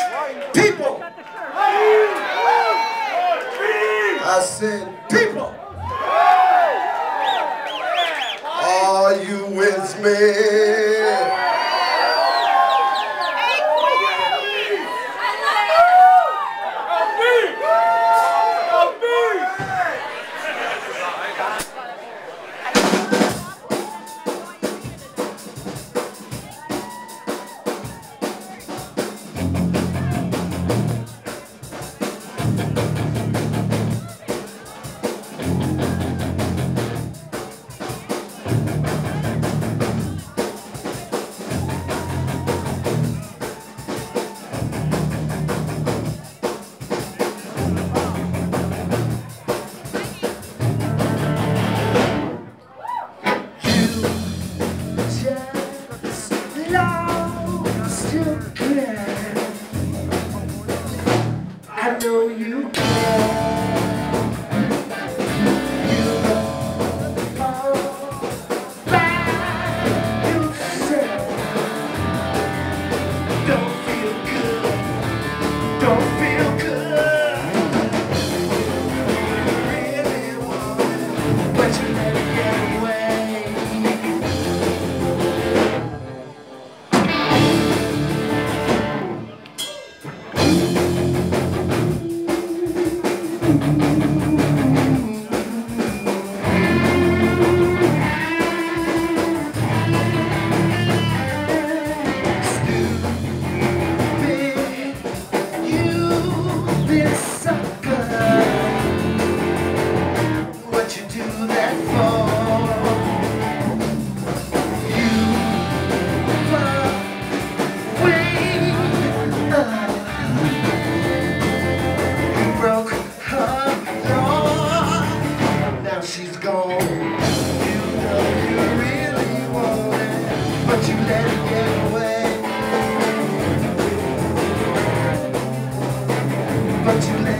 People. I said, people. Are you with me? I know you can. You are by yourself. Don't feel good. Don't feel good. You really want it, but you let it get away. She's gone. You know you really want it, but you let it get away. But you let